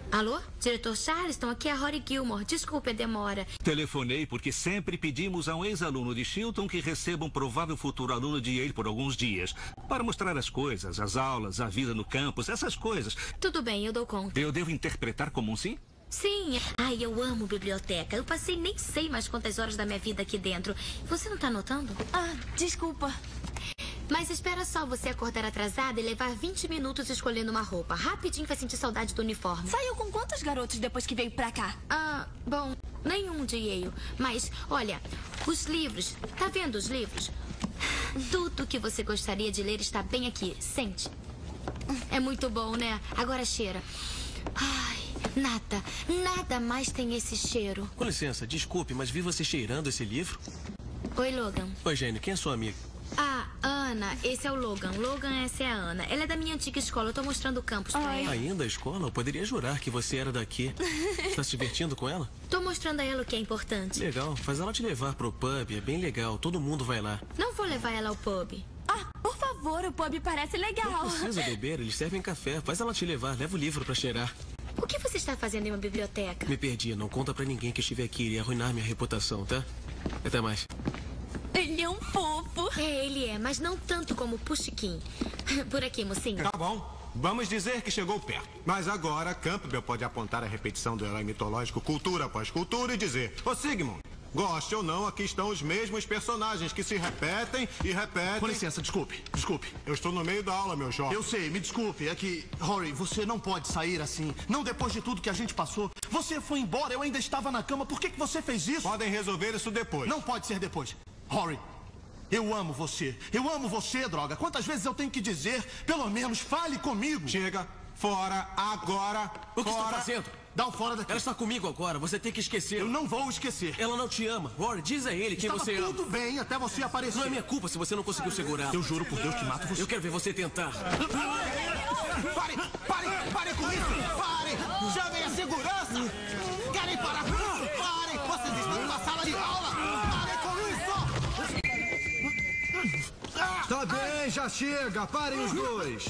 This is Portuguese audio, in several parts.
Alô? Diretor Charleston, aqui é a Rory Gilmore. Desculpe a demora. Telefonei porque sempre pedimos a um ex-aluno de Chilton que receba um provável futuro aluno de Yale por alguns dias. Para mostrar as coisas, as aulas, a vida no campus, essas coisas. Tudo bem, eu dou conta. Eu devo interpretar como um sim? Sim. Ai, eu amo biblioteca. Eu passei nem sei mais quantas horas da minha vida aqui dentro. Você não tá notando? Ah, desculpa. Mas espera só você acordar atrasada e levar 20 minutos escolhendo uma roupa. Rapidinho vai sentir saudade do uniforme. Saiu com quantos garotos depois que veio pra cá? Bom, nenhum de Yale. Mas, olha, os livros. Tá vendo os livros? Tudo que você gostaria de ler está bem aqui. Sente. É muito bom, né? Agora cheira. Ai, nada mais tem esse cheiro. Com licença, desculpe, mas vi você cheirando esse livro. Oi, Logan. Oi, Jane, quem é sua amiga? Ana, esse é o Logan. Logan, essa é a Ana. Ela é da minha antiga escola. Eu tô mostrando o campus pra ela. Ainda a escola? Eu poderia jurar que você era daqui. Está se divertindo com ela? Tô mostrando a ela o que é importante. Legal, faz ela te levar pro pub, é bem legal, todo mundo vai lá. Não vou levar ela ao pub. Por favor, o pub parece legal. Não precisa beber, eles servem café, faz ela te levar, leva o livro pra cheirar. O que você está fazendo em uma biblioteca? Me perdi, não conta pra ninguém que estive aqui, iria arruinar minha reputação, tá? Até mais. Ele é um fofo. Ele é, mas não tanto como o Pushkin. Por aqui, mocinho. Tá bom. Vamos dizer que chegou perto. Mas agora, Campbell pode apontar a repetição do herói mitológico cultura após cultura e dizer: Ô Sigmund, goste ou não, aqui estão os mesmos personagens que se repetem e repetem. Com licença, desculpe. Eu estou no meio da aula, meu jovem. Eu sei, me desculpe. É que, Rory, você não pode sair assim. Não depois de tudo que a gente passou. Você foi embora, eu ainda estava na cama. Por que você fez isso? Podem resolver isso depois. Não pode ser depois. Rory, eu amo você. Eu amo você, droga. Quantas vezes eu tenho que dizer? Pelo menos fale comigo. Chega. Fora. Agora. O que fora. está fazendo? Dá um fora daqui. Ela está comigo agora, você tem que esquecer. Eu não vou esquecer. Ela não te ama. Rory, diz a ele quem Estava você ama. tudo bem até você aparecer. Não é minha culpa se você não conseguiu segurar. Eu juro por Deus que mato você. Eu quero ver você tentar. Pare com isso! Pare! Chamem a segurança! Querem parar? Parem! Vocês estão numa sala de aula! Parem com isso! Tá bem, já chega. Parem os dois.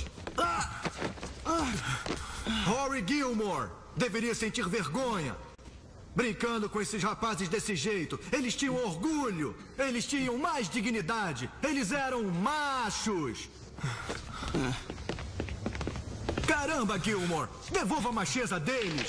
Rory Gilmore deveria sentir vergonha. Brincando com esses rapazes desse jeito. Eles tinham orgulho. Eles tinham mais dignidade. Eles eram machos. Caramba, Gilmore. Devolva a macheza deles.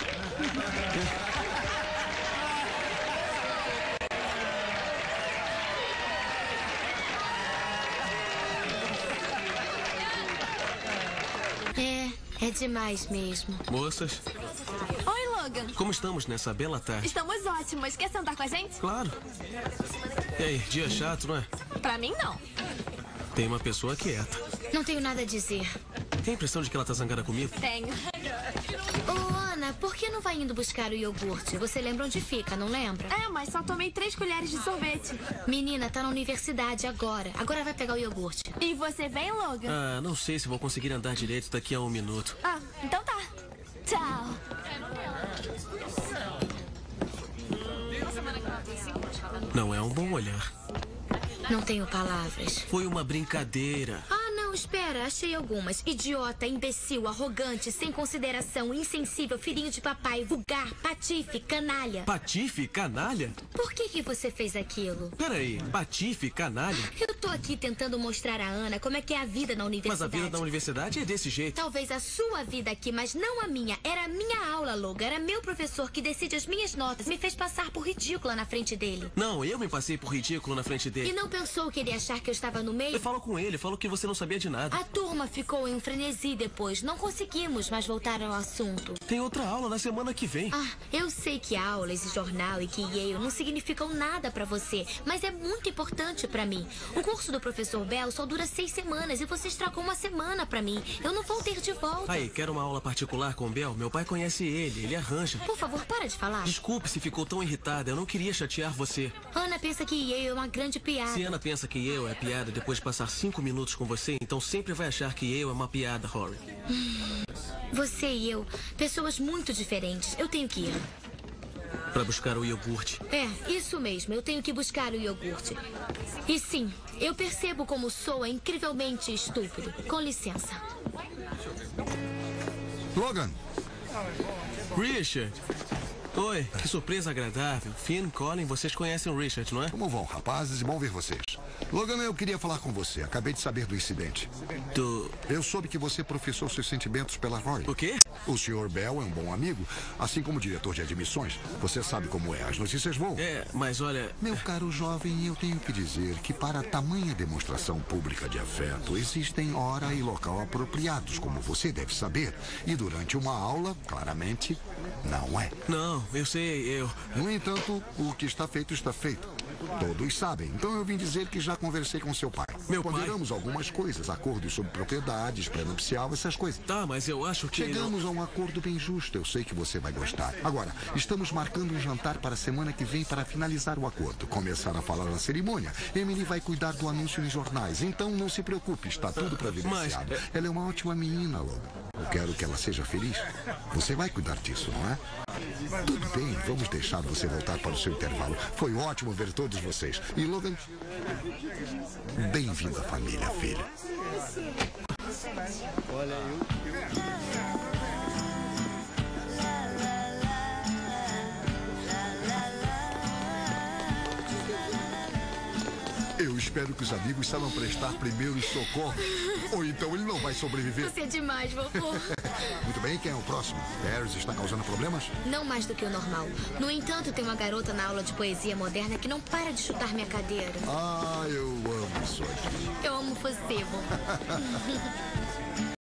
É demais mesmo. Moças, Oi, Logan. como estamos nessa bela tarde? Estamos ótimos. Quer sentar com a gente? Claro. E aí, dia chato, não é? Pra mim, não. Tem uma pessoa quieta. Não tenho nada a dizer. Tem a impressão de que ela tá zangada comigo? Tenho. Ô, Ana, por que não vai indo buscar o iogurte? Você lembra onde fica, não lembra? Mas só tomei 3 colheres de sorvete. Menina, tá na universidade agora. Agora vai pegar o iogurte. E você vem, Logan? Ah, não sei se vou conseguir andar direito daqui a 1 minuto. Então tá. Tchau. Não é um bom olhar. Não tenho palavras. Foi uma brincadeira. Não, espera, achei algumas. Idiota, imbecil, arrogante, sem consideração, insensível, filhinho de papai, vulgar, patife, canalha. Patife? Canalha? Por que você fez aquilo? Peraí, patife? Canalha? Eu tô aqui tentando mostrar a Ana como é que é a vida na universidade. Mas a vida da universidade é desse jeito. Talvez a sua vida aqui, mas não a minha. Era a minha aula, Logan. Era meu professor que decide as minhas notas. Me fez passar por ridícula na frente dele. Não, eu me passei por ridículo na frente dele. E não pensou que ele ia achar que eu estava no meio? Eu falo com ele, falo que você não sabia de nada. A turma ficou em um frenesi depois. Não conseguimos mais voltar ao assunto. Tem outra aula na semana que vem. Eu sei que aulas e jornal e que Yale não significam nada pra você, mas é muito importante pra mim. O curso do professor Bell só dura 6 semanas e você estragou 1 semana pra mim. Eu não vou ter de volta. Aí, quer uma aula particular com o Bell? Meu pai conhece ele arranja. Por favor, para de falar. Desculpe se ficou tão irritada, eu não queria chatear você. Ana pensa que Yale é uma grande piada. Se Ana pensa que Yale é piada depois de passar 5 minutos com você, então sempre vai achar que Yale é uma piada, Rory. Você e eu, pessoas muito diferentes. Eu tenho que ir. Pra buscar o iogurte. Isso mesmo. Eu tenho que buscar o iogurte. E sim, eu percebo como soa incrivelmente estúpido. Com licença. Logan, Richard! Oi, que surpresa agradável. Finn, Colin, vocês conhecem o Richard, não é? Como vão, rapazes? Bom ver vocês. Logan, eu queria falar com você. Acabei de saber do incidente. Eu soube que você professou seus sentimentos pela Rory. O quê? O Sr. Bell é um bom amigo, assim como diretor de admissões. Você sabe como é, as notícias voam. É, mas olha... Meu caro jovem, eu tenho que dizer que para tamanha demonstração pública de afeto, existem hora e local apropriados, como você deve saber. E durante uma aula, claramente, não é. Não, eu sei, No entanto, o que está feito, está feito. Todos sabem. Então eu vim dizer que já conversei com seu pai. Meu pai? Ponderamos algumas coisas, acordos sobre propriedades, pré-nupcial, essas coisas. Tá, mas eu acho que... Chegamos a um acordo bem justo. Eu sei que você vai gostar. Agora, estamos marcando um jantar para a semana que vem para finalizar o acordo. Começar a falar na cerimônia. Emily vai cuidar do anúncio nos jornais. Então não se preocupe, está tudo providenciado. Ela é uma ótima menina, Logan. Eu quero que ela seja feliz. Você vai cuidar disso, não é? Tudo bem, vamos deixar você voltar para o seu intervalo. Foi ótimo ver todos vocês. E Logan, bem-vindo à família, filho. Olha Eu espero que os amigos saibam prestar primeiros socorros. Ou então ele não vai sobreviver. Você é demais, vovô. Muito bem, quem é o próximo? Paris está causando problemas? Não mais do que o normal. No entanto, tem uma garota na aula de poesia moderna que não para de chutar minha cadeira. Ah, eu amo isso aqui. Eu amo você, vovô.